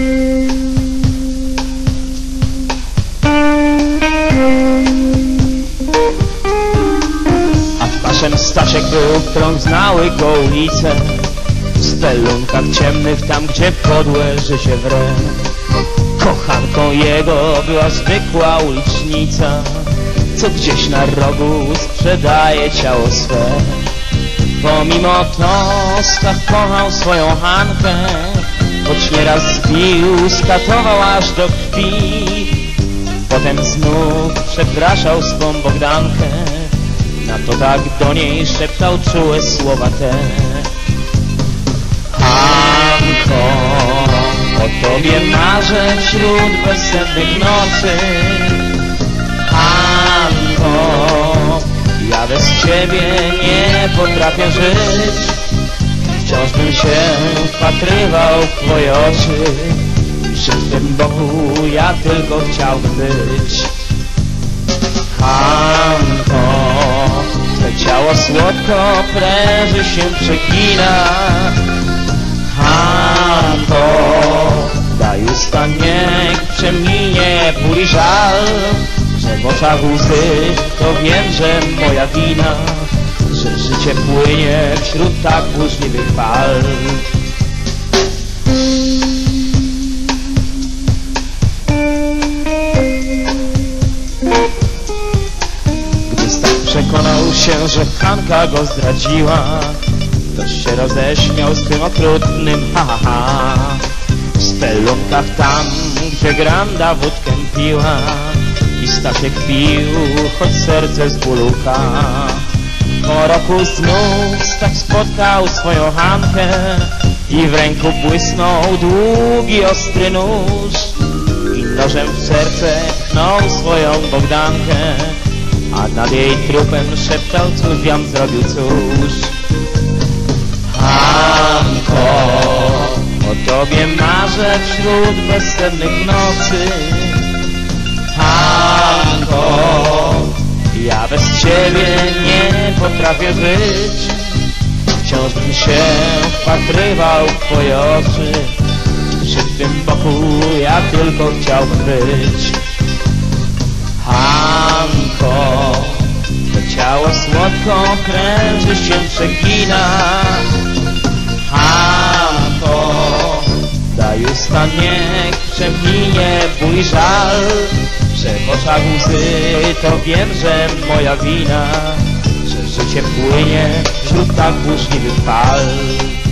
A twarzem Staszek był, którą znały go ulice, w spelunkach ciemnych, tam gdzie podłeży się wre. Kochanką jego była zwykła ulicznica, co gdzieś na rogu sprzedaje ciało swe. Pomimo to Stach kochał swoją Hankę, choć nieraz zbił, skatował aż do krwi. Potem znów przepraszał swą Bogdankę, na to tak do niej szeptał czułe słowa te. Hanko, o tobie marzę wśród bezsennych nocy. Hanko, ja bez ciebie nie potrafię żyć. Wciąż bym się wpatrywał w twoje oczy, przy tym boku ja tylko chciałbym być. Hanko, twe ciało słodko pręży się przegina. Hanko, daj usta, niech przeminie ból i żal, że w oczach łzy, to wiem, że moja wina, że życie płynie wśród tak burzliwych fal. Gdy Stach przekonał się, że Hanka go zdradziła, ktoś się roześmiał z tym okrutnym ha ha ha. W spelunkach tam, gdzie Granda wódkę piła, i Stasiek pił, choć serce z bólu łka. Po roku znów Stach spotkał swoją Hankę i w ręku błysnął długi, ostry nóż. I nożem w serce pchnął swoją Bogdankę, a nad jej trupem szeptał, cóż jam zrobił, cóż. Hanko, o tobie marzę wśród bezsennych nocy. Hanko, ja bez ciebie nie potrafię żyć. Wciąż bym się wpatrywał w twoje oczy, przy tym boku ja tylko chciałbym być. Hanko, to ciało słodko kręży się przegina. Hanko, daj usta, niech przeminie ból i żal, że w oczach łzy, to wiem, że moja wina, że życie płynie wśród tak burzliwych fal.